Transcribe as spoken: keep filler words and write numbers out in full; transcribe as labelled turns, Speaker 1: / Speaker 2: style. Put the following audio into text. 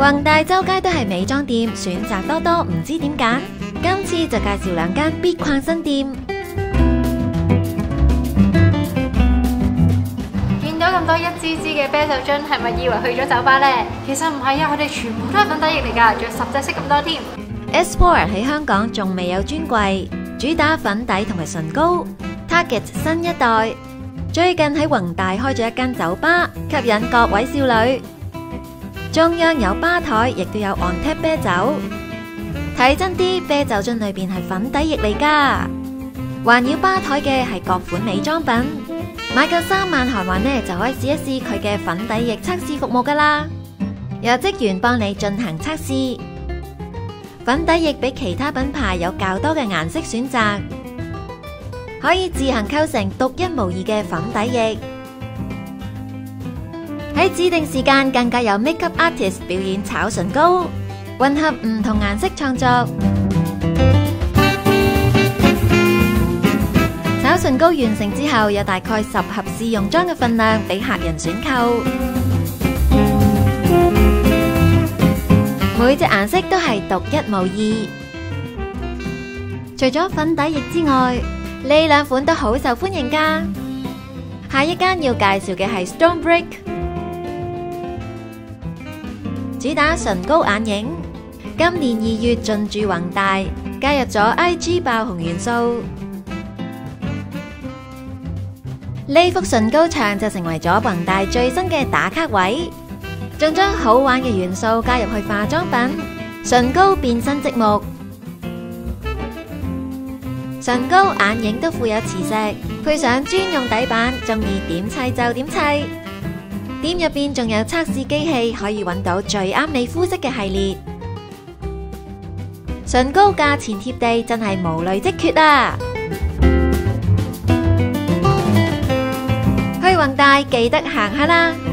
Speaker 1: 宏大周街都係美妝店，選擇多多，唔知點揀。今次就介紹兩間必逛新店。
Speaker 2: 見到咁多一支支嘅啤酒樽，係咪以為去咗酒吧呢？其實唔係啊，佢哋全部都係粉底液嚟㗎，仲有十隻色咁多添。
Speaker 1: Esport 喺香港仲未有專櫃，主打粉底同埋唇膏。Target 新一代最近喺宏大開咗一間酒吧，吸引各位少女。中央有吧台，亦都有 on tap 啤酒。睇真啲，啤酒樽裏邊係粉底液嚟噶。環繞吧台嘅係各款美妝品，買夠三萬韓元呢，就可以試一試佢嘅粉底液測試服務噶啦。有職員幫你進行測試。粉底液比其他品牌有較多嘅顏色選擇，可以自行構成獨一無二嘅粉底液。喺指定時間更加有 makeup artist 表演炒唇膏，混合唔同顏色創作。炒唇膏完成之後，有大概十盒試用裝嘅份量俾客人選購。每隻顏色都係獨一無二。除咗粉底液之外，呢兩款都好受歡迎㗎。下一間要介紹嘅係 Stonebrick， 主打唇膏眼影。今年二月進駐宏大，加入咗 I G 爆紅元素。呢幅唇膏牆就成為咗宏大最新嘅打卡位，仲將好玩嘅元素加入去化妝品，唇膏變身積木。唇膏眼影都富有磁石，配上專用底板，中意點砌就點砌。店入邊仲有測試機器，可以揾到最啱你膚色嘅系列。唇膏價錢貼地，真係無累積缺啊！去宏大記得行下啦〜